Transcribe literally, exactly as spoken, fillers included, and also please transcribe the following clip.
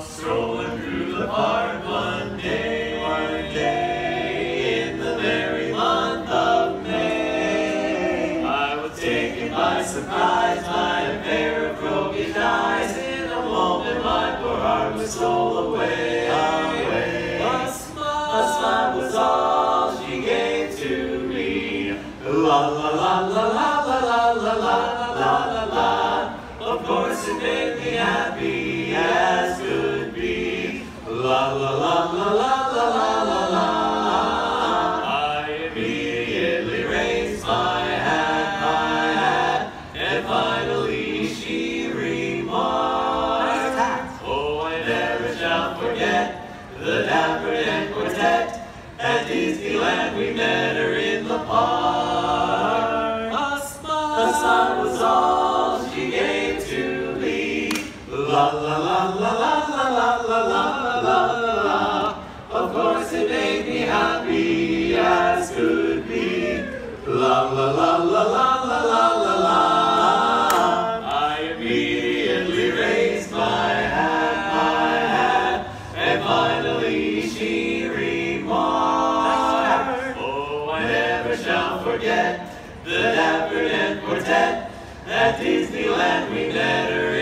strolling through the park one day, one day in the merry month of May. I was taken by surprise by a pair of roguish eyes. In a moment my poor heart was stole away. away. A smile, a smile was all she gave to me. La la la la la la la la la la la la. Of course it made me happy as could be. La la la la la la la la la. I immediately raised my hat, my hat, and finally she remarked, oh, I never shall forget the Dapper and quartet. At Disneyland we met her in the park. A smile, a smile was all she gave to me. La la la la la la la la la la la. Of course it made me happy as could be. La la la la la la la la la. I immediately raised my hat, my hat, and finally she remarked, oh, I never shall forget the Dapper and quartet. At Disneyland we met her